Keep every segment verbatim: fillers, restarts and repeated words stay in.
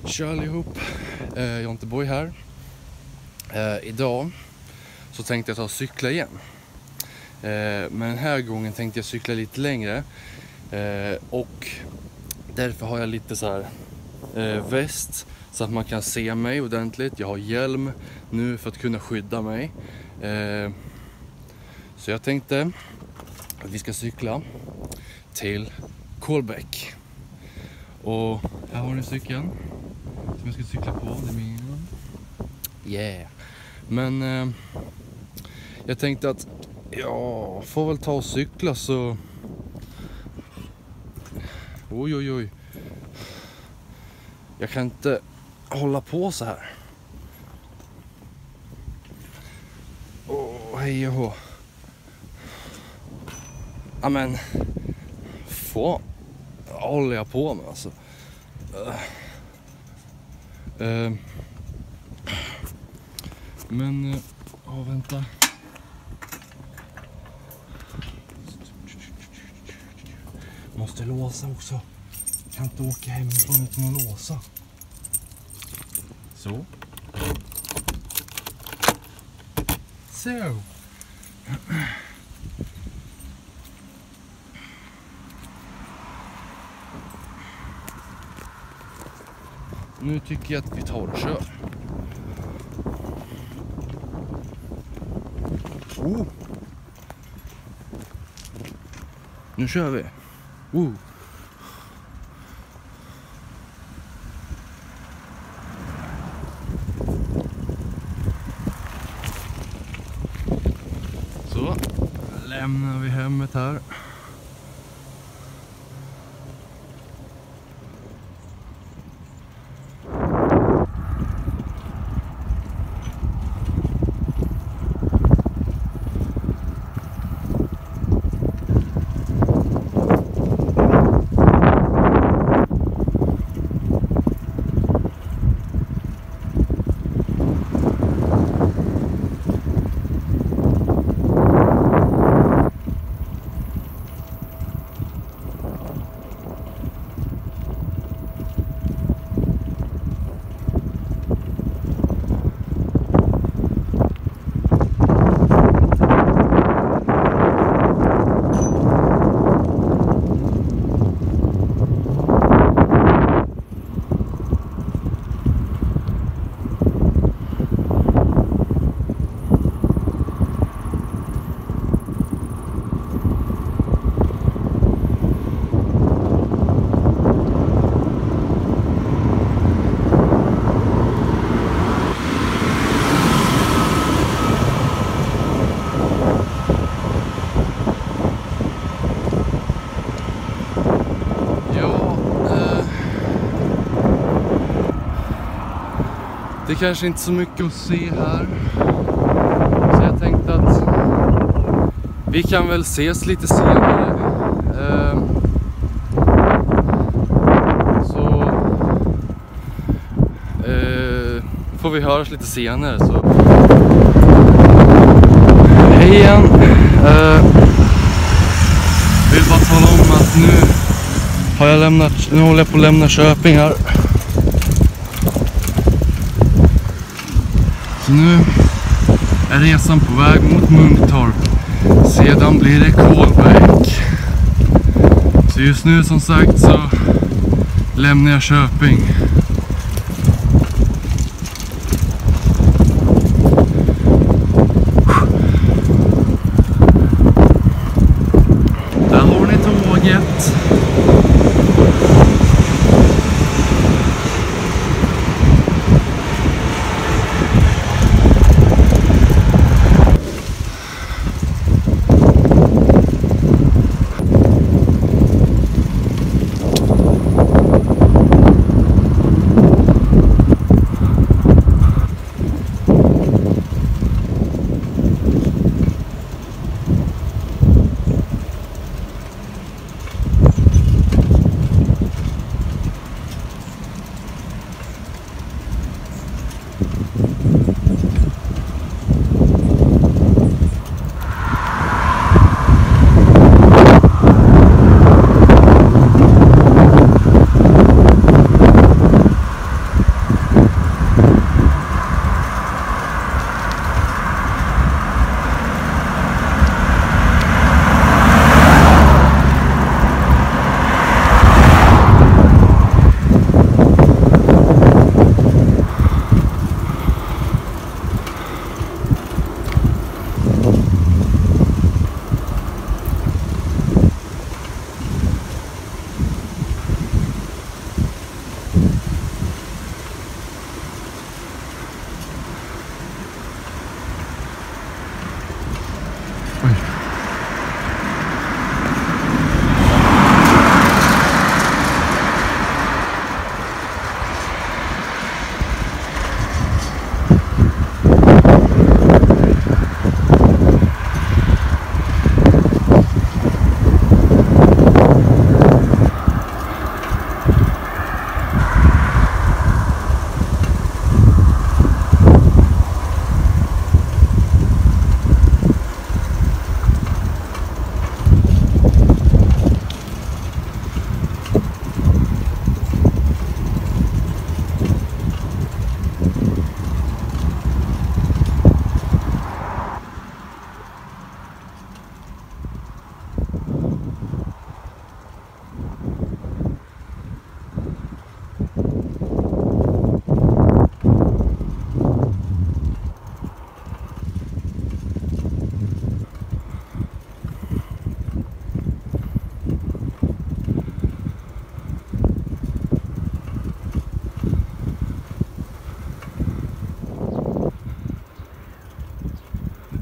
Tja allihop, eh, Jonte Boy här. eh, Idag så tänkte jag ta och cykla igen, eh, men den här gången tänkte jag cykla lite längre, eh, och därför har jag lite så här eh, väst så att man kan se mig ordentligt. Jag har hjälm nu för att kunna skydda mig, eh, så jag tänkte att vi ska cykla till Kolbäck. Och här har ni cykeln som jag ska cykla på, det är min. Yeah. Men eh, jag tänkte att jag får väl ta och cykla så. Oj oj oj. Jag kan inte hålla på så här. Åh, hej och hå. Amen. Få håller jag på med alltså. Uh. Uh. Men, ja uh, oh, vänta. Måste låsa också. Kan inte åka hemifrån utan att låsa. Så. Så. Nu tycker jag att vi tar och kör. Oh. Nu kör vi. Oh. Så lämnar vi hemmet här. Det är kanske inte så mycket att se här, så jag tänkte att vi kan väl ses lite senare. Eh, så eh, får vi höras lite senare. Så. Hej igen. Eh, vill bara tala om att nu har jag lämnat, nu håller jag på att lämna Köping här. Så nu är resan på väg mot Munktorp. Sedan blir det Kolbäck. Så just nu som sagt så lämnar jag Köping. Där har ni tåget.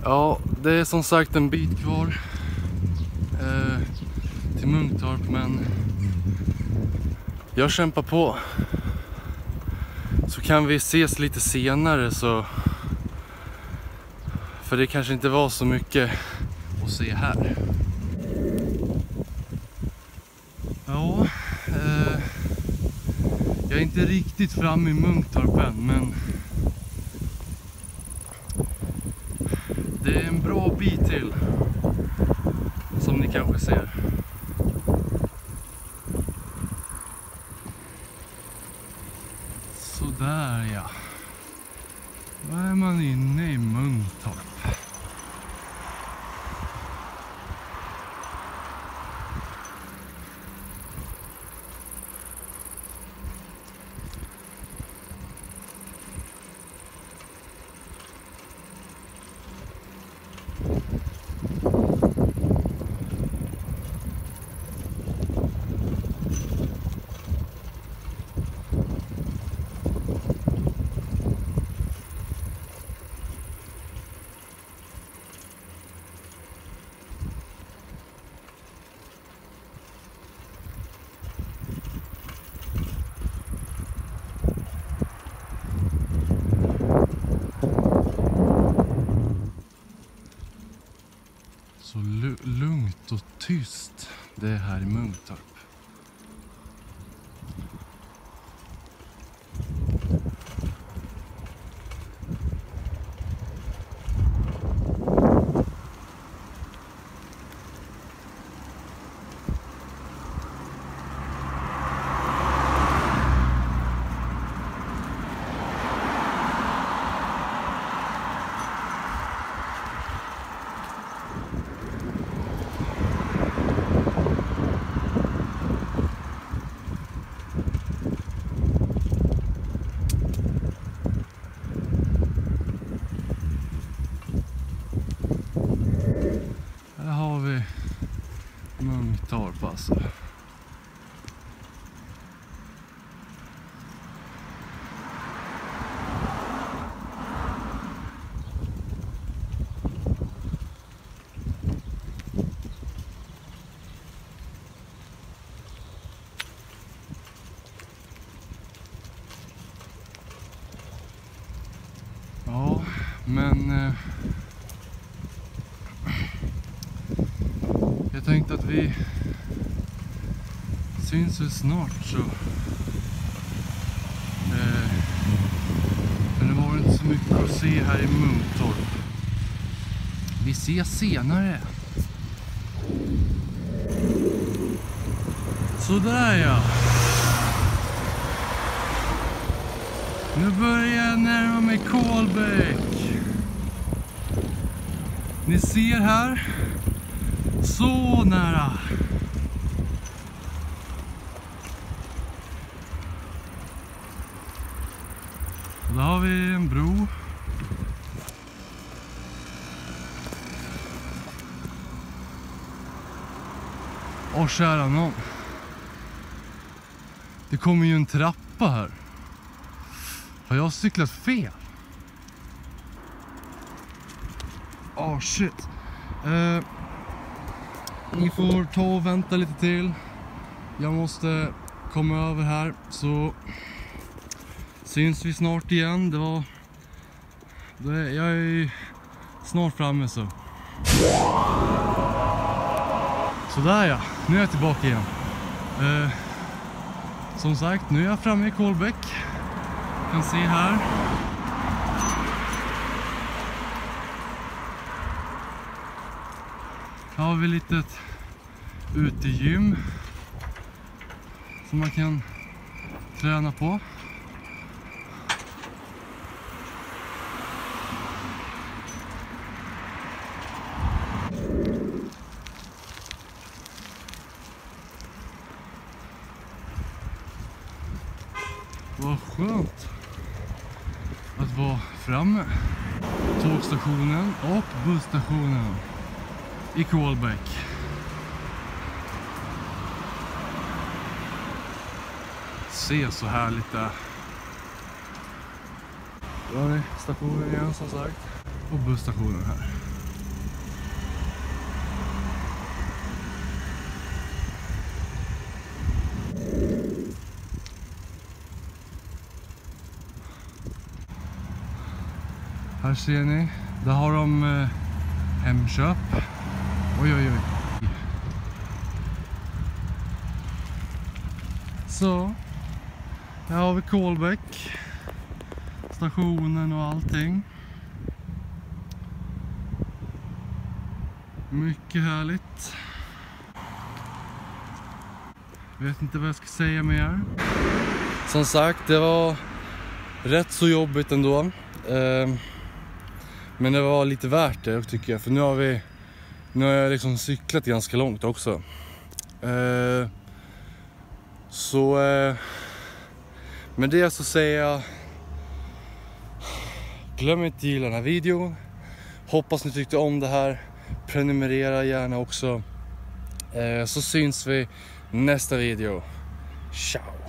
Ja, det är som sagt en bit kvar eh, till Munktorp, men jag kämpar på. Så kan vi ses lite senare, så för det kanske inte var så mycket att se här. Ja, eh, jag är inte riktigt framme i Munktorp än, men det är en bra bit till, som ni kanske ser. Så där ja. Då är man inne i Munktorp. Så lugnt och tyst det är här i Munktorp. Munktorp alltså. Ja, men eh, jag tänkte att vi syns väl snart, så eh, men det var inte så mycket att se här i Munktorp. Vi ses senare. Sådär ja. Nu börjar jag närma mig Kolbäck. Ni ser här. Så nära. Då har vi en bro. Åh kära någon. Det kommer ju en trappa här. Har jag cyklat fel? Åh shit. Eh, ni får ta och vänta lite till. Jag måste komma över här, så syns vi snart igen. Det var det, jag är snart framme så. Sådär ja, nu är jag tillbaka igen. Eh, som sagt, nu är jag framme i Kolbäck. Kan se här. Här har vi lite ett utegym som man kan träna på. Vad skönt att vara framme. Tågstationen och busstationen i Kolbäck. Se så härligt där. Då har vi stationen igen som sagt. Och busstationen här. Här ser ni, där har de eh, Hemköp. Oj oj oj. Så, här har vi Kolbäck, stationen och allting. Mycket härligt. Vet inte vad jag ska säga mer. Som sagt, det var rätt så jobbigt ändå. Eh, men det var lite värt det tycker jag. För nu har vi nu har jag liksom cyklat ganska långt också. Eh, så eh, med det så säger jag, glöm inte att gilla den här videon. Hoppas ni tyckte om det här. Prenumerera gärna också. Eh, så syns vi nästa video. Ciao!